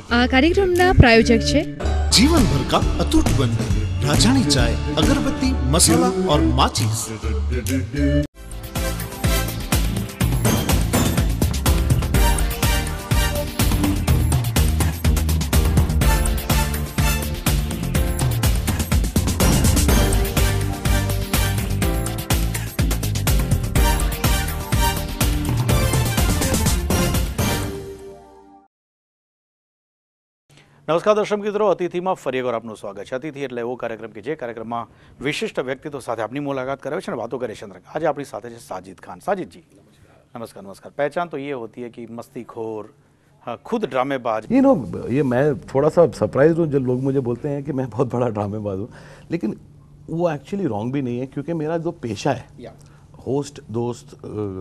આ કાર્યક્રમના પ્રાયોજક છે जीवन भर का अटूट बंधन राजानी चाय, अगरबत्ती, मसाला और माचिस। નમસ્કાર દર્શક મિત્રો, અતિથિમાં ફરી એકવાર આપનું સ્વાગત છે। અતિથિ એટલે એવો કાર્યક્રમ કે જે કાર્યક્રમમાં વિશિષ્ટ વ્યક્તિત્વ સાથે આપની મુલાકાત કરે છે અને વાતો કરે છે। આજે આપણી સાથે છે साजिद खान। साजिद जी नमस्कार। नमस्कार। पहचान तो ये होती है कि मस्तीखोर, खुद ड्रामेबाज। ये मैं थोड़ा सा सरप्राइज हूँ जब लोग मुझे बोलते हैं कि मैं बहुत बड़ा ड्रामेबाज हूँ, लेकिन वो एक्चुअली रॉन्ग भी नहीं है, क्योंकि मेरा जो पेशा है होस्ट, दोस्त,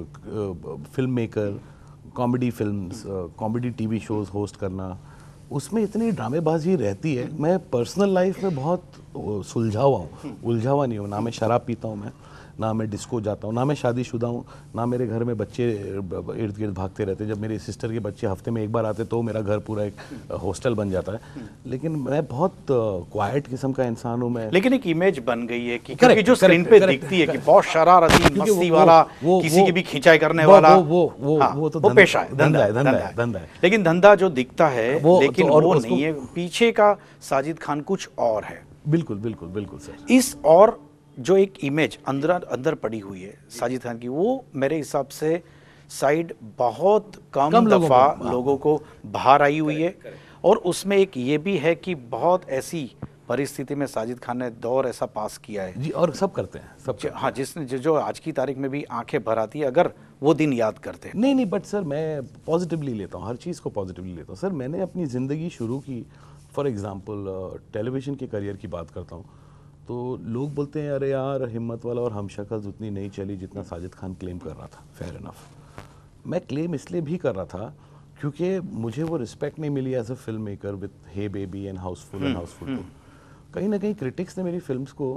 film maker, comedy films, comedy TV shows host करना, उसमें इतनी ड्रामेबाजी रहती है। मैं पर्सनल लाइफ में बहुत सुलझा हुआ हूँ, उलझा हुआ नहीं हूँ। ना मैं शराब पीता हूँ, ना मैं डिस्को जाता हूँ, ना मैं शादीशुदा हूँ, ना मेरे घर में बच्चे इर्द गिर्द भागते रहते हैं। जब मेरी सिस्टर के बच्चे हफ्ते में एक बार आते तो मेरा घर पूरा एक हॉस्टल बन जाता है। लेकिन मैं बहुत क्वाइट किस्म का इंसान हूँ मैं। लेकिन एक इमेज बन गई है कि क्योंकि जो स्क्रीन पे दिखती है कि बहुत शरारती, मस्ती वाला, किसी की भी खिंचाई करने वाला, वो तो पेशा है, धंधा है। लेकिन धंधा जो दिखता है लेकिन वो नहीं है, पीछे का साजिद खान कुछ और है। बिल्कुल बिल्कुल बिल्कुल सर। इस और जो एक इमेज अंदर पड़ी हुई है साजिद खान की, वो मेरे हिसाब से साइड बहुत कम दफा लोगों को बाहर आई हुई है। और उसमें एक ये भी है कि बहुत ऐसी परिस्थिति में साजिद खान ने दौर ऐसा पास किया है जी, और सब करते हैं, सब करते हैं। हाँ, जिसने जो आज की तारीख में भी आंखें भर आती है अगर वो दिन याद करते हैं। नहीं, बट सर मैं पॉजिटिवली लेता हूँ, हर चीज़ को पॉजिटिवली लेता हूँ। सर मैंने अपनी ज़िंदगी शुरू की, फॉर एग्जांपल टेलीविज़न के करियर की बात करता हूँ तो लोग बोलते हैं अरे यार हिम्मत वाला और हमशक्ल उतनी नहीं चली जितना साजिद खान क्लेम कर रहा था। Fair enough. मैं क्लेम इसलिए भी कर रहा था क्योंकि मुझे वो रिस्पेक्ट नहीं मिली as a film maker with Hey Baby and Housefull and Housefull 2। कहीं ना कहीं क्रिटिक्स ने मेरी फिल्म्स को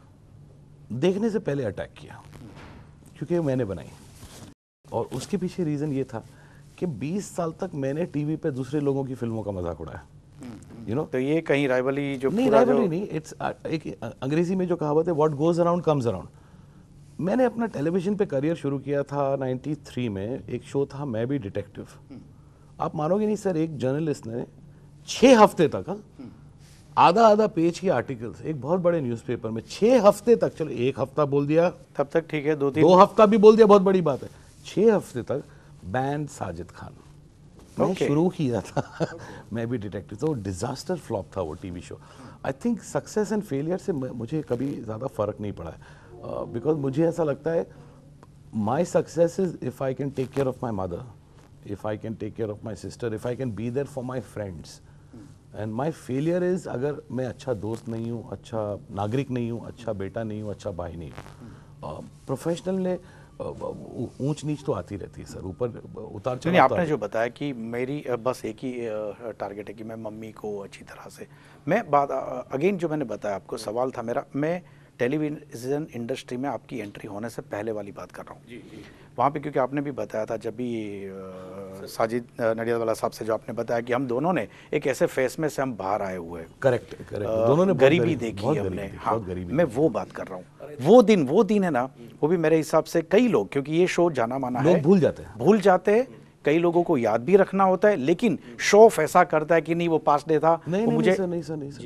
देखने से पहले अटैक किया क्योंकि मैंने बनाई, और उसके पीछे रीज़न ये था कि 20 साल तक मैंने टीवी पे दूसरे लोगों की फिल्मों का मजाक उड़ाया। तो ये कहीं राइवली जो नहीं, राइवली नहीं, इट्स एक अंग्रेजी में जो कहावत है what goes around comes around. मैंने अपना टेलीविजन पे करियर शुरू किया था 93 में। एक शो था मैं भी डिटेक्टिव। आप मानोगे नहीं सर, एक जर्नलिस्ट ने 6 हफ्ते तक आधा पेज के आर्टिकल्स एक बहुत बड़े न्यूज़पेपर में 6 हफ्ते तक, चलो 1 हफ्ता बोल दिया तब तक ठीक है, 2 हफ्ता भी बोल दिया बहुत बड़ी बात है, 6 हफ्ते तक बैन साजिद खान। मैं शुरू किया था मैं भी डिटेक्टिव, तो डिजास्टर फ्लॉप था वो TV show. I think success and failure से मुझे कभी ज़्यादा फर्क नहीं पड़ा है, बिकॉज मुझे ऐसा लगता है my success is if I can take care of my mother, if I can take care of my sister, if I can be there for my friends. And my failure is अगर मैं अच्छा दोस्त नहीं हूँ, अच्छा नागरिक नहीं हूँ, अच्छा बेटा नहीं हूँ, अच्छा भाई नहीं हूँ। प्रोफेशनल ने ऊंच नीच तो आती रहती है सर, ऊपर उतार चढ़ाव। आपने जो बताया कि मेरी बस एक ही टारगेट है कि मैं मम्मी को अच्छी तरह से, मैं बात अगेन जो मैंने बताया आपको, सवाल था मेरा, मैं टेलीविज़न इंडस्ट्री में आपकी एंट्री होने से पहले वाली बात कर रहा हूँ। वहाँ पे क्योंकि आपने भी बताया था जब भी साजिद नडियादवाला साहब से जो आपने बताया कि हम दोनों ने एक ऐसे फेस में से हम बाहर आए हुए हैं। करेक्ट दोनों ने गरीबी देखी है हमने। हाँ, मैं वो बात कर रहा हूँ। वो दिन है ना, वो भी मेरे हिसाब से कई लोग, क्योंकि ये शो जाना माना है, लोग भूल जाते हैं। कई लोगों को याद भी रखना होता है, लेकिन शो ऑफ ऐसा करता है कि नहीं वो पास्ट डे था। नहीं सर,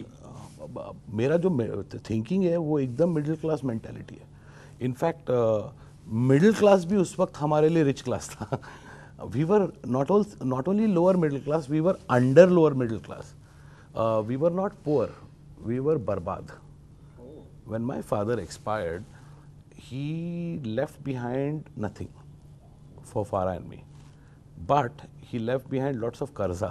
मेरा जो थिंकिंग है वो एकदम मिडिल क्लास मेंटालिटी है। इनफैक्ट मिडिल क्लास भी उस वक्त हमारे लिए रिच क्लास था। We were not only lower middle class, we were under lower middle class. We were not poor, we were बर्बाद। When my father expired, he left behind nothing for Farah and me, but he left behind lots of कर्जा।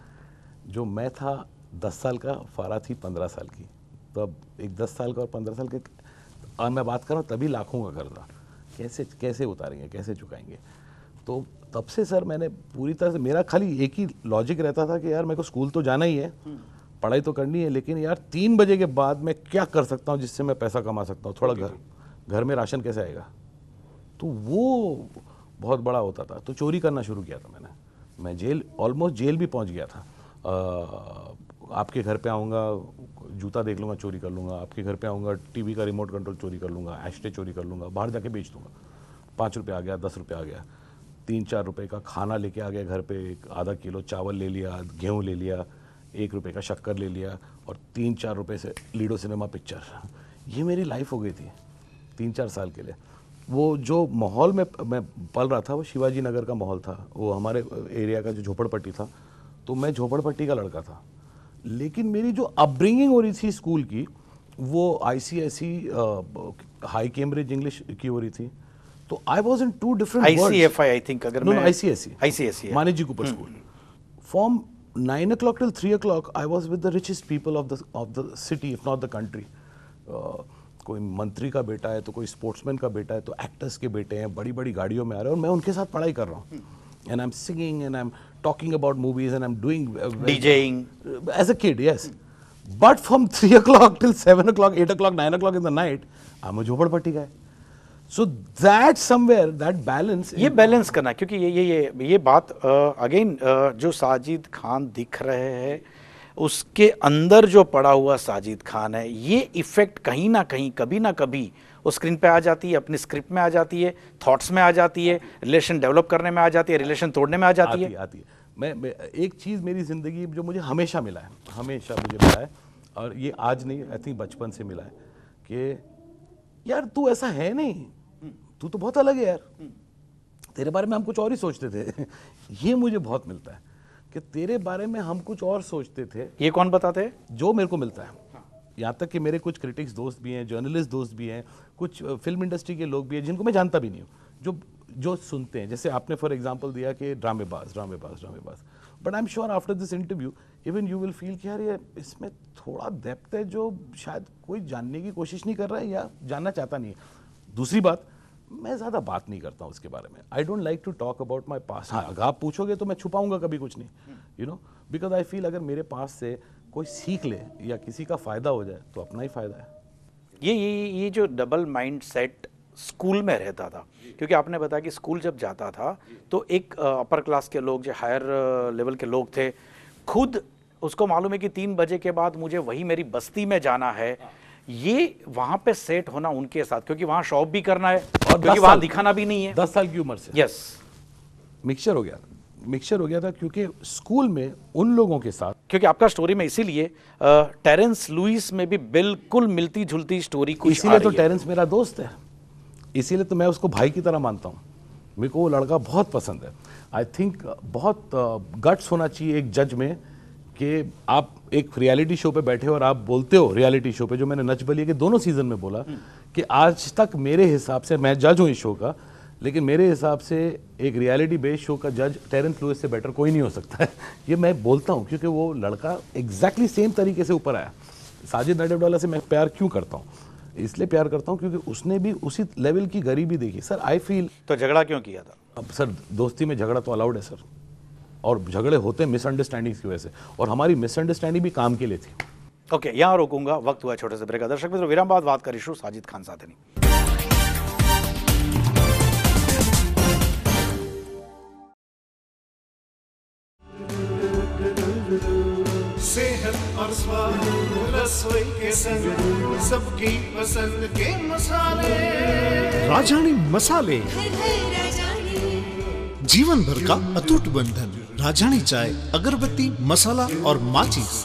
जो मैं था 10 साल का, फारा थी 15 साल की, तो अब एक 10 साल का और 15 साल के, और मैं बात कर रहा हूँ तभी लाखों का कर्जा कैसे उतारेंगे, कैसे चुकाएंगे। तो तब से सर मैंने पूरी तरह से, मेरा खाली एक ही लॉजिक रहता था कि यार मेरे को स्कूल तो जाना ही है, पढ़ाई तो करनी है, लेकिन यार 3 बजे के बाद मैं क्या कर सकता हूँ जिससे मैं पैसा कमा सकता हूँ, थोड़ा घर में राशन कैसे आएगा। तो वो बहुत बड़ा होता था, तो चोरी करना शुरू किया था मैंने। मैं ऑलमोस्ट जेल भी पहुँच गया था। आपके घर पे आऊँगा, जूता देख लूँगा, चोरी कर लूँगा, आपके घर पे आऊँगा, टीवी का रिमोट कंट्रोल चोरी कर लूँगा, एस्ट्रे चोरी कर लूँगा, बाहर जाके बेच दूँगा। 5 रुपये आ गया, 10 रुपये आ गया, 3-4 रुपये का खाना लेके आ गया घर पे, एक आधा किलो चावल ले लिया, गेहूँ ले लिया, 1 रुपये का शक्कर ले लिया और 3-4 रुपये से लीडो सिनेमा पिक्चर। ये मेरी लाइफ हो गई थी 3-4 साल के लिए। वो जो माहौल में मैं पल रहा था वो शिवाजी नगर का माहौल था, वो हमारे एरिया का जो झोपड़पट्टी था, तो मैं झोपड़पट्टी का लड़का था। लेकिन मेरी जो अपब्रिंगिंग हो रही थी स्कूल की, वो ICSE हाई कैम्ब्रिज इंग्लिश की हो रही थी, तो I was in 2 different ICFI I think, अगर मैं ICSE Maneckji Cooper school. From 9 o'clock till 3 o'clock I was with the richest people of the city, if not the country. कोई मंत्री का बेटा है तो कोई स्पोर्ट्समैन का बेटा है तो एक्टर्स के बेटे हैं, बड़ी बड़ी गाड़ियों में आ रहे हैं और मैं उनके साथ पढ़ाई कर रहा हूँ। And I am singing and I am talking about movies and I am doing DJing as a kid, yes. But from 3 o'clock till 7 o'clock, 8 o'clock, 9 o'clock in the night, I'm a jhopadpatti guy. So that somewhere, that balance. ये balance करना, क्योंकि ये बात again जो साजिद खान दिख रहे हैं उसके अंदर जो पड़ा हुआ साजिद खान है, ये इफेक्ट कहीं ना कहीं कभी ना कभी उस स्क्रीन पे आ जाती है, अपनी स्क्रिप्ट में आ जाती है, थॉट्स में आ जाती है, रिलेशन डेवलप करने में आ जाती है, रिलेशन तोड़ने में आ जाती है। आती है। मैं एक चीज़ मेरी ज़िंदगी जो मुझे हमेशा मिला है, हमेशा मुझे मिला है, और ये आज नहीं, आई थिंक बचपन से मिला है, कि यार तू ऐसा है नहीं, तू तो बहुत अलग है यार, तेरे बारे में हम कुछ और ही सोचते थे। ये मुझे बहुत मिलता है कि तेरे बारे में हम कुछ और सोचते थे। ये कौन बताते हैं? जो मेरे को मिलता है। यहाँ तक कि मेरे कुछ क्रिटिक्स दोस्त भी हैं, जर्नलिस्ट दोस्त भी हैं, कुछ फिल्म इंडस्ट्री के लोग भी हैं जिनको मैं जानता भी नहीं हूँ, जो सुनते हैं। जैसे आपने फॉर एग्जांपल दिया कि ड्रामेबाज, but I am sure after this interview even you will feel कि यार ये इसमें थोड़ा डेप्थ है जो शायद कोई जानने की कोशिश नहीं कर रहा है या जानना चाहता नहीं है। दूसरी बात, मैं ज़्यादा बात नहीं करता हूँ उसके बारे में। I don't like to talk about my past. हाँ, अगर आप पूछोगे तो मैं छुपाऊंगा कभी कुछ नहीं, you know, because I feel अगर मेरे पास से कोई सीख ले या किसी का फ़ायदा हो जाए तो अपना ही फ़ायदा है। ये जो डबल माइंड सेट स्कूल में रहता था, क्योंकि आपने बताया कि स्कूल जब जाता था तो एक अपर क्लास के लोग, जो हायर लेवल के लोग थे, खुद उसको मालूम है कि 3 बजे के बाद मुझे वही मेरी बस्ती में जाना है। ये वहाँ पे सेट होना उनके साथ, क्योंकि वहाँ शॉप भी करना है और क्योंकि वहाँ दिखाना भी नहीं है। 10 साल की उम्र से यस, मिक्सचर हो गया था क्योंकि स्कूल में उन लोगों के साथ, क्योंकि आपका स्टोरी में इसीलिए टेरेंस लुइस में भी बिल्कुल मिलती जुलती स्टोरी कुछ इसीलिए तो टेरेंस मेरा दोस्त है, इसीलिए तो मैं उसको भाई की तरह मानता हूँ। मेरे को वो लड़का बहुत पसंद है। आई थिंक बहुत गट्स होना चाहिए एक जज में कि आप एक रियलिटी शो पे बैठे हो और आप बोलते हो, रियलिटी शो पे जो मैंने नच बलिए के दोनों सीजन में बोला, कि आज तक मेरे हिसाब से, मैं जज हूँ इस शो का, लेकिन मेरे हिसाब से एक रियलिटी बेस्ड शो का जज टेरेंस लुइस से बेटर कोई नहीं हो सकता है। ये मैं बोलता हूँ क्योंकि वो लड़का एग्जैक्टली सेम तरीके से ऊपर आया। साजिद नडियाडवाला से मैं प्यार क्यों करता हूँ? इसलिए प्यार करता हूँ क्योंकि उसने भी उसी लेवल की गरीबी देखी। सर आई फील, तो झगड़ा क्यों किया था? अब सर दोस्ती में झगड़ा तो अलाउड है सर, और झगड़े होते हैं मिसअंडरस्टैंडिंग्स की वजह से, और हमारी मिसअंडरस्टैंडिंग भी काम के लिए थी। ओके, यहाँ रोकूंगा, वक्त हुआ छोटे से ब्रेक का। दर्शक मित्रों, विराम बाद बात करिशु साजिद खान साथनी। सेहत और स्वाद रसोई के संग सबकी पसंद के मसाले, राजानी मसाले, जीवन भर का अटूट बंधन। राजानी चाय, अगरबत्ती, मसाला और माचिस।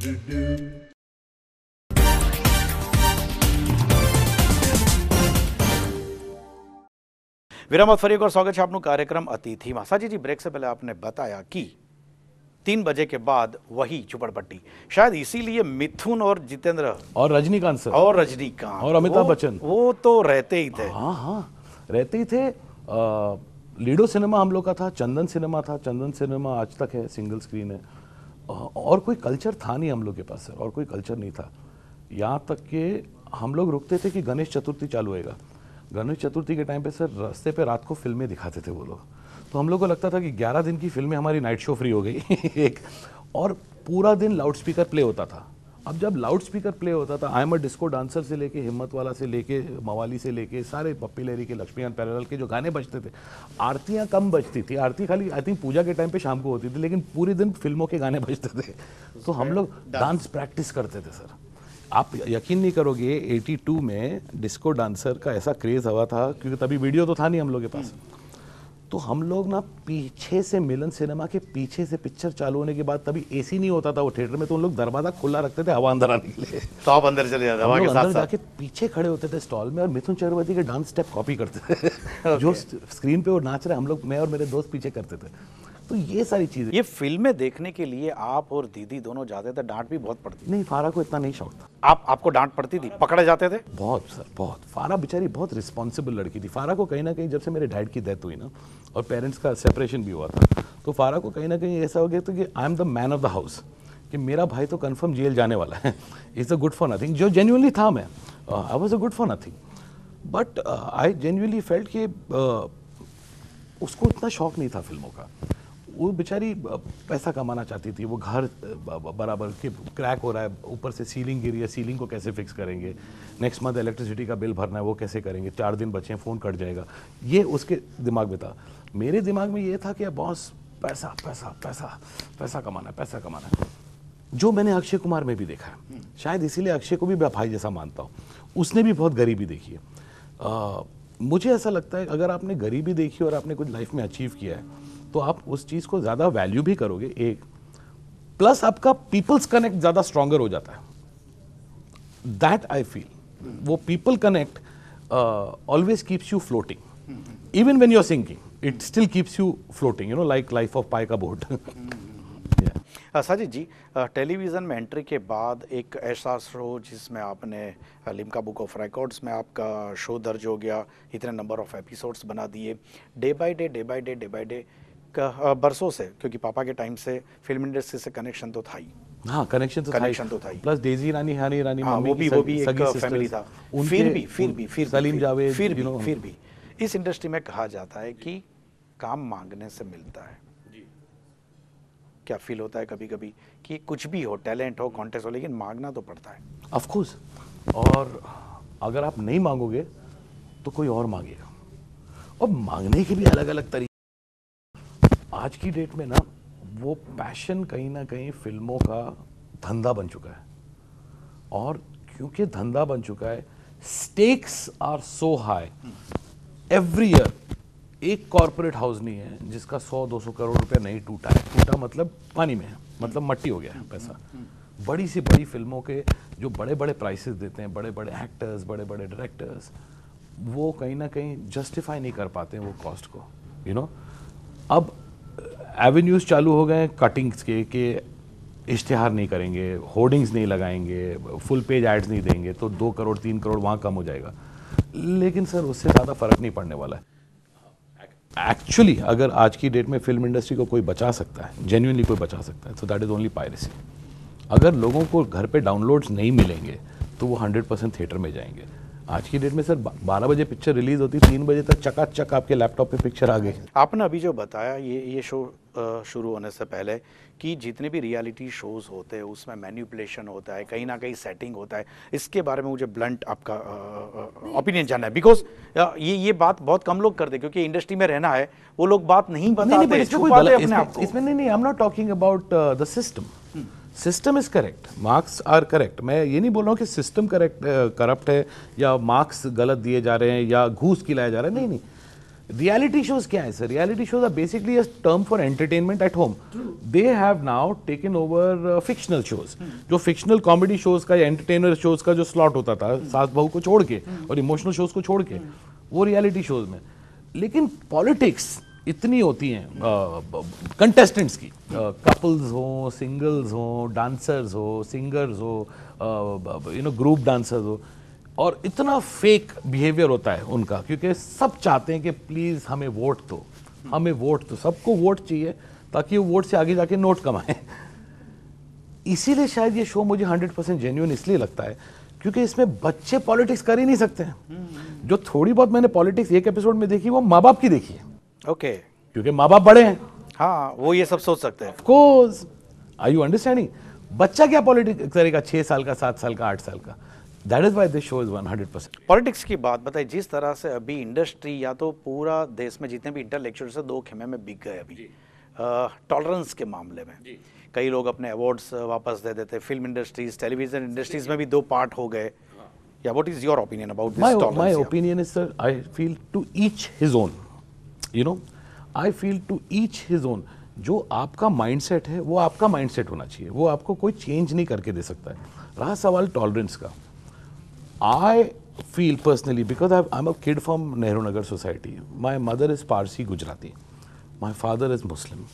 विराम फरी और स्वागत है आपनु कार्यक्रम अतिथि। साजिद जी, ब्रेक से पहले आपने बताया कि 3 बजे के बाद वही झुपड़पट्टी, शायद इसीलिए मिथुन और जितेंद्र और रजनीकांत सर और रजनीकांत और अमिताभ बच्चन, वो तो रहते ही थे। हाँ, रहते ही थे। लीडो सिनेमा हम लोग का था, चंदन सिनेमा था, चंदन सिनेमा आज तक है, सिंगल स्क्रीन है, और कोई कल्चर था नहीं हम लोग के पास सर, और कोई कल्चर नहीं था। यहाँ तक कि हम लोग रुकते थे कि गणेश चतुर्थी चालू होएगा। गणेश चतुर्थी के टाइम पे सर रास्ते पे रात को फिल्में दिखाते थे वो लोग, तो हम लोग को लगता था कि 11 दिन की फिल्में हमारी नाइट शो फ्री हो गई एक, और पूरा दिन लाउड स्पीकर प्ले होता था अब जब लाउड स्पीकर प्ले होता था, I am a disco dancer से लेके हिम्मत वाला से लेके मवाली से लेके सारे पप्पी लहरी के, लक्ष्मीकांत पैरेलाल के जो गाने बजते थे, आरतियां कम बजती थी, आरती खाली आई थिंक पूजा के टाइम पे शाम को होती थी, लेकिन पूरे दिन फिल्मों के गाने बजते थे। तो हम लोग डांस प्रैक्टिस करते थे सर। आप यकीन नहीं करोगे 82 में डिस्को डांसर का ऐसा क्रेज हुआ था, क्योंकि तभी वीडियो तो था नहीं हम लोग के पास। तो हम लोग ना पीछे से मिलन सिनेमा के पीछे से पिक्चर चालू होने के बाद, तभी एसी नहीं होता था वो थिएटर में, तो उन लोग दरवाजा खुला रखते थे हवा अंदर आने के लिए। तो आप अंदर चले जाते हवा के साथ साथ। जाके पीछे खड़े होते थे स्टॉल में और मिथुन चक्रवर्ती के डांस स्टेप कॉपी करते थे। जो स्क्रीन पे वो नाच रहे, हम लोग, मैं और मेरे दोस्त पीछे करते थे। तो ये सारी चीजें, ये फिल्में देखने के लिए आप और दीदी दोनों जाते थे, डांट भी बहुत पड़ती नहीं, फारा को इतना नहीं शौक था। आपको डांट पड़ती थी, पकड़े जाते थे? बहुत सर, बहुत। फारा बेचारी बहुत रिस्पॉन्सिबल लड़की थी। फारा को कहीं ना कहीं, जब से मेरे डैड की डेथ हुई ना और पेरेंट्स का सेपरेशन भी हुआ था, तो फारा को कहीं ना कहीं ऐसा हो गया था कि I am the man of the house, कि मेरा भाई तो कंफर्म जेल जाने वाला है, it's a good for nothing, जो जेन्युइनली था। मैं I was a good for nothing, but I genuinely felt कि उसको इतना शौक नहीं था फिल्मों का। वो बेचारी पैसा कमाना चाहती थी। वो घर बराबर के क्रैक हो रहा है, ऊपर से सीलिंग गिरी है, सीलिंग को कैसे फिक्स करेंगे, नेक्स्ट मंथ इलेक्ट्रिसिटी का बिल भरना है, वो कैसे करेंगे, 4 दिन बचे हैं, फ़ोन कट जाएगा, ये उसके दिमाग में था। मेरे दिमाग में ये था कि बॉस पैसा पैसा पैसा पैसा कमाना है, पैसा कमाना है, जो मैंने अक्षय कुमार में भी देखा है। शायद इसीलिए अक्षय को भी भाई जैसा मानता हूँ। उसने भी बहुत गरीबी देखी है। मुझे ऐसा लगता है अगर आपने गरीबी देखी और आपने कुछ लाइफ में अचीव किया है, तो आप उस चीज़ को ज़्यादा वैल्यू भी करोगे, एक प्लस आपका पीपल्स कनेक्ट ज़्यादा स्ट्रॉन्गर हो जाता है। दैट आई फील वो people connect always keeps you floating, even when you are sinking, it still keeps you floating, you know, like life of Pi का बोट। साजिद जी, टेलीविज़न में entry के बाद एक ऐसा शो जिसमें आपने लिम्का बुक ऑफ रिकॉर्ड्स में आपका शो दर्ज हो गया, इतने नंबर ऑफ एपिसोड्स बना दिए, डे बाय डे का बरसों से, क्योंकि पापा के टाइम से फिल्म इंडस्ट्री से कनेक्शन तो था ही। हाँ, कनेक्शन तो था ही। प्लस डेजी रानी, हानी रानी, हाँ, वो भी एक फैमिली था। फिर भी सलीम जावेद, फिर भी इस इंडस्ट्री में कहा जाता है कि काम मांगने से मिलता है। क्या फील होता है कभी कभी कि कुछ भी हो, टैलेंट हो, कॉन्टेस्ट हो, लेकिन मांगना तो पड़ता है? Of course. और अगर आप नहीं मांगोगे तो कोई और मांगेगा, और मांगने के भी अलग अलग तरीके। आज की डेट में ना वो पैशन कहीं ना कहीं फिल्मों का धंधा बन चुका है, और क्योंकि धंधा बन चुका है, stakes are so high. Every year एक कॉर्पोरेट हाउस नहीं है जिसका 100-200 करोड़ रुपया नहीं टूटा है। टूटा मतलब पानी में है, मतलब मट्टी हो गया है पैसा। बड़ी से बड़ी फिल्मों के जो बड़े बड़े प्राइसेस देते हैं, बड़े बड़े एक्टर्स, बड़े बड़े डायरेक्टर्स, वो कहीं ना कहीं जस्टिफाई नहीं कर पाते हैं वो कॉस्ट को, यू नो। अब एवेन्यूज चालू हो गए हैं कटिंग्स के इश्तिहार नहीं करेंगे, होर्डिंग्स नहीं लगाएंगे, फुल पेज एड्स नहीं देंगे, तो 2 करोड़ 3 करोड़ वहाँ कम हो जाएगा। लेकिन सर उससे ज़्यादा फर्क नहीं पड़ने वाला है। एक्चुअली अगर आज की डेट में फिल्म इंडस्ट्री को कोई बचा सकता है, जेन्युइनली कोई बचा सकता है, तो दैट इज़ ओनली पायरेसी। अगर लोगों को घर पे डाउनलोड्स नहीं मिलेंगे तो वो 100% थिएटर में जाएंगे। आज की डेट में सर 12 बजे पिक्चर रिलीज होती, 3 बजे तक चकाचक आपके लैपटॉप पे पिक्चर आ गई। आपने अभी जो बताया ये शो शुरू होने से पहले कि जितने भी रियलिटी शोज़ होते हैं उसमें मैनिपुलेशन होता है, कहीं ना कहीं सेटिंग होता है, इसके बारे में मुझे ब्लंट आपका ओपिनियन जानना है। बिकॉज ये बात बहुत कम लोग करते हैं, क्योंकि इंडस्ट्री में रहना है, वो लोग बात नहीं बताते, छुपाते हैं अपने आप को। इसमें नहीं, I am not talking about the system. System is correct, marks are correct. मैं ये नहीं बोल रहा हूँ कि सिस्टम करप्ट है या मार्क्स गलत दिए जा रहे हैं या घूस खिलाया जा रहा है, नहीं। रियलिटी शोज क्या है sir? Reality shows are basically a term for entertainment at home. They have now taken over fictional shows. जो फिक्शनल कॉमेडी शोज का या एंटरटेनर शोज का जो स्लॉट होता था सास बहू को छोड़ के और इमोशनल शोज को छोड़ के, वो रियलिटी शोज में। लेकिन पॉलिटिक्स इतनी होती हैं कंटेस्टेंट्स की, कपल्स हो, सिंगल्स हो, डांसर्स हो, सिंगर्स हो, यू नो, ग्रुप डांसर्स हो, और इतना फेक बिहेवियर होता है उनका, क्योंकि सब चाहते हैं कि प्लीज़ हमें वोट दो, हमें वोट दो। सबको वोट चाहिए ताकि वो वोट से आगे जाके नोट कमाएं। इसीलिए शायद ये शो मुझे 100% जेन्युइन इसलिए लगता है क्योंकि इसमें बच्चे पॉलिटिक्स कर ही नहीं सकते हैं। जो थोड़ी बहुत मैंने पॉलिटिक्स एक एपिसोड में देखी, वो माँ बाप की देखी है। ओके, क्योंकि माँ बाप बड़े हैं, हाँ, वो ये सब सोच सकते हैं। Of course, are you understanding? बच्चा क्या पॉलिटिक्स करेगा 6 साल का, 7 साल का, 8 साल का? That is why this show is 100%। Politics की बात बताइए, जिस तरह से अभी इंडस्ट्री या तो पूरा देश में जितने भी इंटेलेक्चुअल्स है दो खेमे में बिक गए अभी टॉलरेंस के मामले में। कई लोग अपने अवार्ड्स वापस दे देते, फिल्म इंडस्ट्रीज, टेलीविजन इंडस्ट्रीज में भी दो पार्ट हो गए। या what is your opinion about this tolerance? My opinion is, sir, I feel to each his own. You know, I feel to each his own. जो आपका माइंडसेट है वो आपका माइंडसेट होना चाहिए, वो आपको कोई चेंज नहीं करके दे सकता है। रहा सवाल टॉलरेंस का, I feel personally, because I'm a kid from Nehru Nagar society. My mother is Parsi Gujarati. My father is Muslim.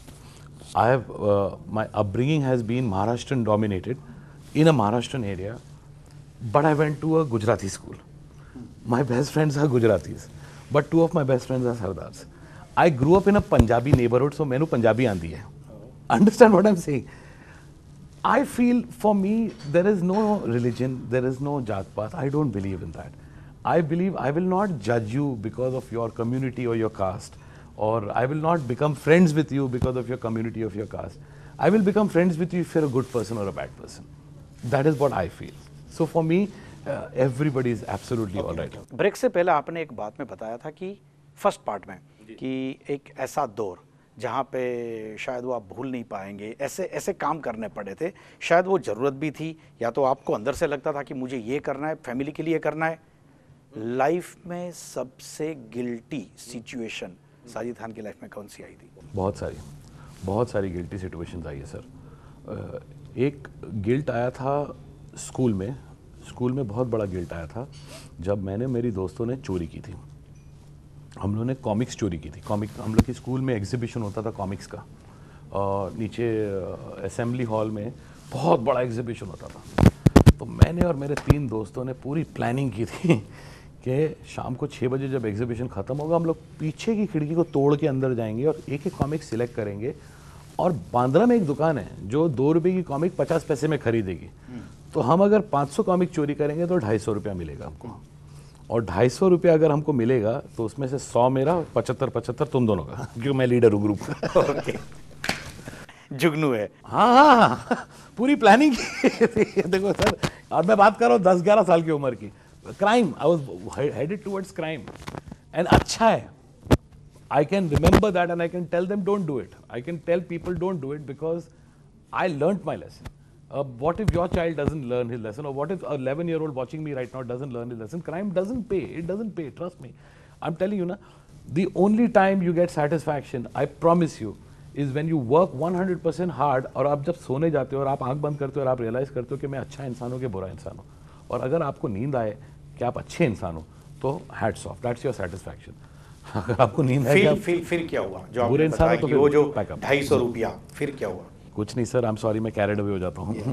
My upbringing has been Maharashtrian dominated in a Maharashtrian area, but I went to a Gujarati school. My best friends are Gujaratis, but two of my best friends are Sardars. I grew up in a Punjabi neighborhood, so मैंने पंजाबी आंदी है. Understand what I'm saying? I feel for me there is no religion, there is no Jat Path. I don't believe in that. I believe I will not judge you because of your community or your caste, or I will not become friends with you because of your community or your caste. I will become friends with you if you're a good person or a bad person. That is what I feel. So for me, everybody is absolutely all right. Break से पहले आपने एक बात में बताया था कि first part में कि एक ऐसा दौर जहाँ पे शायद वो आप भूल नहीं पाएंगे, ऐसे ऐसे काम करने पड़े थे, शायद वो ज़रूरत भी थी, या तो आपको अंदर से लगता था कि मुझे ये करना है, फैमिली के लिए करना है। लाइफ में सबसे गिल्टी सिचुएशन साजिद खान की लाइफ में कौन सी आई थी? बहुत सारी गिल्टी सिचुएशंस आई है सर। एक गिल्ट आया था स्कूल में बहुत बड़ा गिल्ट आया था जब मेरी दोस्तों ने चोरी की थी। हम लोगों ने कॉमिक्स चोरी की थी। हम लोग की स्कूल में एग्जीबिशन होता था कॉमिक्स का, और नीचे असेंबली हॉल में बहुत बड़ा एग्जीबिशन होता था। तो मैंने और मेरे 3 दोस्तों ने पूरी प्लानिंग की थी कि शाम को 6 बजे जब एग्जीबिशन ख़त्म होगा, हम लोग पीछे की खिड़की को तोड़ के अंदर जाएंगे और एक एक कॉमिक सिलेक्ट करेंगे। और बांद्रा में एक दुकान है जो 2 रुपये की कॉमिक 50 पैसे में खरीदेगी। तो हम अगर 500 कॉमिक चोरी करेंगे तो 250 रुपया मिलेगा हमको, और 250 रुपया अगर हमको मिलेगा तो उसमें से 100 मेरा, 75 तुम दोनों का, क्योंकि मैं लीडर हूँ ग्रुप का। ओके, जुगनू है। हाँ, पूरी प्लानिंग की थी। देखो सर, और मैं बात कर रहा हूँ 10-11 साल की उम्र की। Crime, I was headed towards crime, and अच्छा है। I can remember that and I can tell them don't do it. I can tell people don't do it because I learnt my lesson. What if your child doesn't learn his lesson, or what if a 11-year-old watching me right now doesn't learn his lesson? Crime doesn't pay. It doesn't pay. Trust me. I'm telling you, na, the only time you get satisfaction, I promise you, is when you work 100% hard, और आप जब सोने जाते हो और आप आंख बंद करते हो और आप रियलाइज करते हो कि मैं अच्छा इंसान हूँ कि बुरा इंसान हूँ, और अगर आपको नींद आए कि आप अच्छे इंसान हो तो hats off, that's your satisfaction. अगर आपको नींद है फिर क्या हुआ? जो बुरे आपने इंसान बताया तो कि फिर वो जो backup। 250 रुपया, फिर क्या हुआ? कुछ नहीं सर, आई एम सॉरी, मैं कैरेड अवे हो जाता हूँ।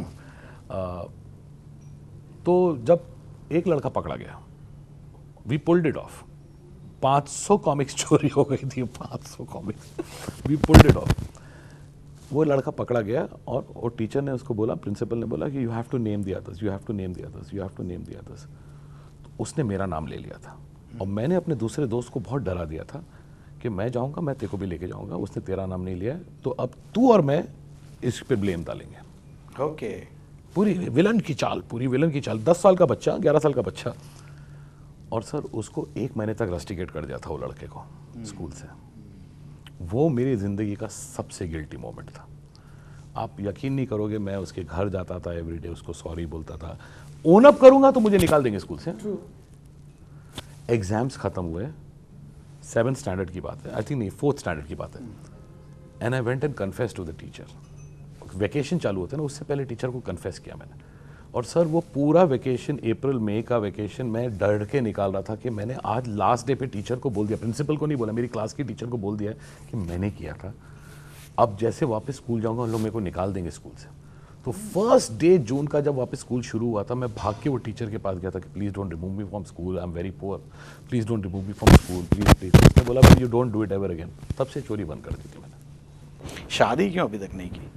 तो जब एक लड़का पकड़ा गया, we pulled it off. 500 comics चोरी हो गई थी, 500 comics, we pulled it off. वो लड़का पकड़ा गया और वो टीचर ने उसको बोला, प्रिंसिपल ने बोला कि you have to name the others, you have to name the others, you have to name the others. उसने मेरा नाम ले लिया था, और मैंने अपने दूसरे दोस्त को बहुत डरा दिया था कि मैं जाऊंगा, मैं तेरे को भी लेके जाऊंगा। उसने तेरा नाम नहीं लिया, तो अब तू और मैं इस पे ब्लेम डालेंगे। ओके, पूरी विलन की चाल, पूरी विलन की चाल। 10 साल का बच्चा, 11 साल का बच्चा, और सर उसको 1 महीने तक रस्टिकेट कर दिया था वो लड़के को स्कूल से। वो मेरी ज़िंदगी का सबसे गिल्टी मोमेंट था। आप यकीन नहीं करोगे, मैं उसके घर जाता था एवरीडे, उसको सॉरी बोलता था। ओन अप करूंगा तो मुझे निकाल देंगे स्कूल से। एग्जाम्स खत्म हुए, 7th स्टैंडर्ड की बात है, आई थिंक नहीं 4th स्टैंडर्ड की बात है, and I went and confess to the teacher. Vacation चालू होते ना, उससे पहले टीचर को कन्फेस किया मैंने। और सर वो पूरा वेकेशन, अप्रैल मई का वेकेशन, मैं डर के निकाल रहा था कि मैंने आज लास्ट डे पे टीचर को बोल दिया, प्रिंसिपल को नहीं बोला, मेरी क्लास की टीचर को बोल दिया कि मैंने किया था। अब जैसे वापस स्कूल जाऊंगा उन लोग मेरे को निकाल देंगे स्कूल से। तो फर्स्ट डे जून का जब वापस स्कूल शुरू हुआ था, मैं भाग के वो टीचर के पास गया था कि please don't remove me from school, I am very poor, please don't remove me from school, please please. उसने बोला man you don't do it ever again. तब से चोरी बंद कर दी थी मैंने। शादी क्यों अभी तक नहीं की?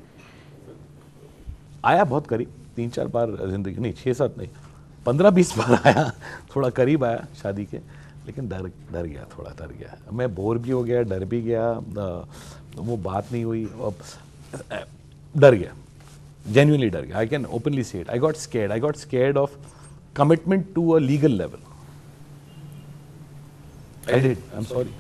आया बहुत करीब, 3-4 बार जिंदगी, नहीं 6-7 नहीं, 15-20 बार आया, थोड़ा करीब आया शादी के, लेकिन डर गया, थोड़ा डर गया। मैं बोर भी हो गया, डर भी गया, वो बात नहीं हुई, डर गया। genuinely डर गया. I can openly say it. I got scared. I got scared of commitment to a legal level. I did. I'm sorry.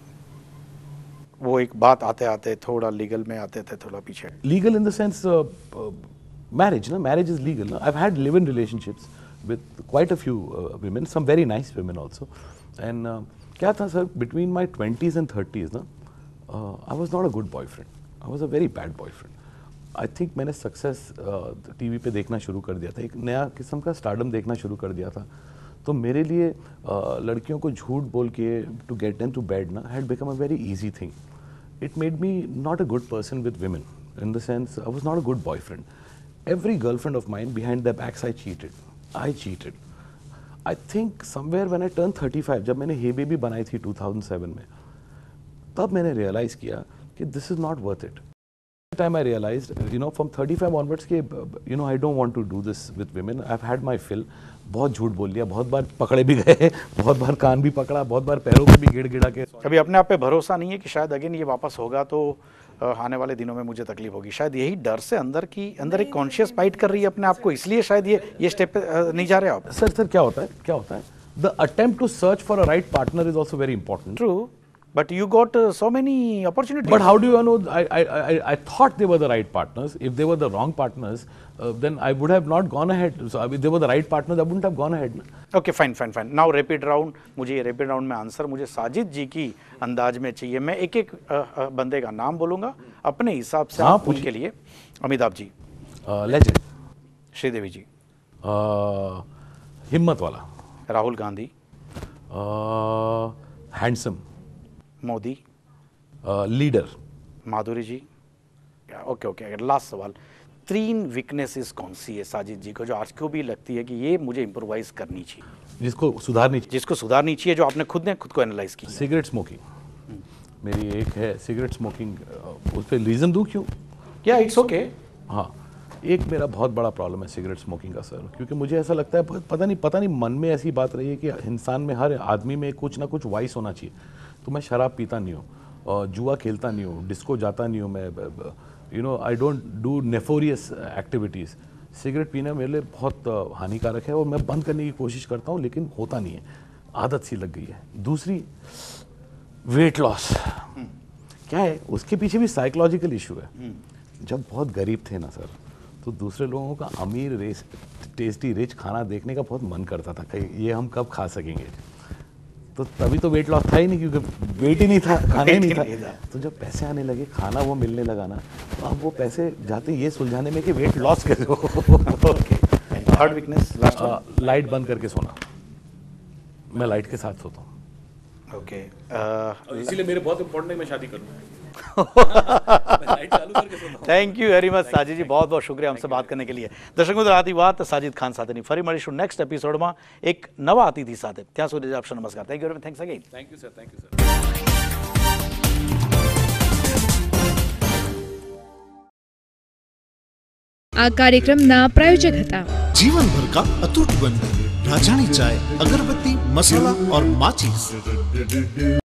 वो एक बात आते आते थोड़ा लीगल में आते थे, थोड़ा पीछे. Legal in the sense, marriage. No? Marriage is legal. No? I've had live-in relationships with quite a few women, some very nice women also. And क्या था sir, between my 20s and 30s ना, I was not a good boyfriend. I was a very bad boyfriend. I think मैंने success TV पे देखना शुरू कर दिया था, एक नया किस्म का स्टारडम देखना शुरू कर दिया था. तो मेरे लिए लड़कियों को झूठ बोल के to get them to bed ना had become a very easy thing. It made me not a good person with women in the sense I was not a good boyfriend. Every girlfriend of mine behind the backs I cheated. I think somewhere when I turn 35, जब मैंने हे baby बनाई थी 2007 में, तब मैंने realize किया कि this is not worth it. Time I realized, from 35 onwards कि I don't want to do this with women. I've had my fill. बहुत झूठ बोल लिया, बहुत बार पकड़े भी गए, बहुत बार कान भी पकड़ा, बहुत बार पैरों पे भी गिड़ के. कभी अपने आप पे भरोसा नहीं है कि शायद अगेन ये वापस होगा तो आने वाले दिनों में मुझे तकलीफ होगी. शायद यही डर से अंदर एक कॉन्शियस फाइट कर रही है अपने आप को, इसलिए शायद ये स्टेप पे नहीं जा रहे आप. सर क्या होता है the attempt to search for a right partner is also very important. True. But you got so many opportunities. But how do you know? I thought they were the right partners. If they were the wrong partners, then I would have not gone ahead. So if they were the right partners, I wouldn't have gone ahead. Okay, fine. Now rapid round. मुझे ये rapid round में answer मुझे साजिद जी की अंदाज में चाहिए. मैं एक बंदे का नाम बोलूँगा अपने हिसाब से. हाँ, उनके लिए अमिताभ जी. Legend. श्रीदेवी जी. हिम्मत वाला. Rahul Gandhi. Handsome. Modi. Leader. Madhuri ji. Okay. Last सवाल. 3 वीकनेसेस कौन सी है साजिद जी को जो आज को भी लगती है कि ये मुझे इम्प्रोवाइज करनी चाहिए, जिसको सुधारनी चाहिए, जो आपने खुद को एनालाइज की? सिगरेट स्मोकिंग मेरी एक है. सिगरेट स्मोकिंग, उस पर रीज़न दूँ क्यों? या इट्स ओके. हाँ, एक मेरा बहुत बड़ा प्रॉब्लम है सिगरेट स्मोकिंग का सर, क्योंकि मुझे ऐसा लगता है पता नहीं मन में ऐसी बात रही है कि इंसान में, हर आदमी में कुछ ना कुछ वाइस होना चाहिए. तो मैं शराब पीता नहीं हूँ, जुआ खेलता नहीं हूँ, डिस्को जाता नहीं हूँ, मैं I don't do nefarious activities. Cigarette पीना मेरे लिए बहुत हानिकारक है और मैं बंद करने की कोशिश करता हूँ, लेकिन होता नहीं है, आदत सी लग गई है. दूसरी, वेट लॉस. क्या है उसके पीछे भी साइकोलॉजिकल इशू है. जब बहुत गरीब थे ना सर, तो दूसरे लोगों का अमीर टेस्टी रिच खाना देखने का बहुत मन करता था कि ये हम कब खा सकेंगे. तो तभी तो वेट लॉस था ही नहीं, क्योंकि वेट ही नहीं था, खाना ही नहीं था. तो जब पैसे आने लगे, खाना वो मिलने लगा ना, तो अब वो पैसे जाते ये सुलझाने में कि वेट लॉस करो. थर्ड वीकनेस, लाइट बंद करके सोना. मैं लाइट के साथ सोता हूँ. ओके. इसीलिए मेरे बहुत इंपॉर्टेंट है मैं शादी करूँ. Thank you very much Sajid ji, बहुत बहुत शुक्रिया हमसे बात करने के लिए. દર્શક મિત્રો, આથી વાત સાજિદ ખાન સાથેની. ફરી મળીશું નેક્સ્ટ એપિસોડમાં એક નવા અતિથિ સાથે. ત્યાં સુધી આપશો નમસ્કાર. Thank you very much. Thanks again. Thank you sir. આ કાર્યક્રમના પ્રાયોજક હતા जीवन भर का अटूट बंधन, राजानी चाय, अगरबत्ती, मसाला और माचिस.